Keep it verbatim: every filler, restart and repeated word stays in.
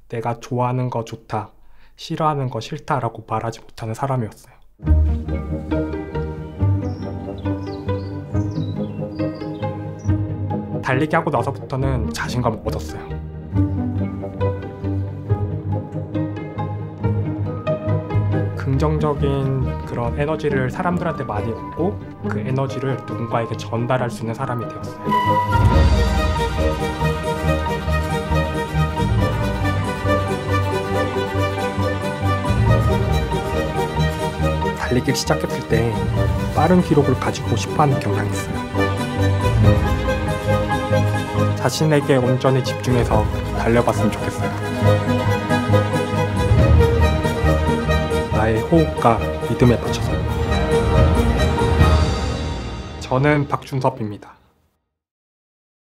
내가 좋아하는 거 좋다, 싫어하는 거 싫다라고 말하지 못하는 사람이었어요. 달리기 하고 나서부터는 자신감을 얻었어요. 긍정적인 그런 에너지를 사람들한테 많이 얻고 그 에너지를 누군가에게 전달할 수 있는 사람이 되었어요. 달리기를 시작했을 때 빠른 기록을 가지고 싶어하는 경향이 있어요. 자신에게 온전히 집중해서 달려봤으면 좋겠어요. 나의 호흡과 리듬에 맞춰서. 저는 박준섭입니다.